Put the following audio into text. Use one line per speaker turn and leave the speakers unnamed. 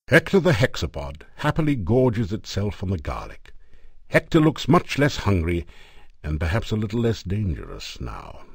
Hector the hexapod happily gorges itself on the garlic. Hector looks much less hungry, and perhaps a little less dangerous now.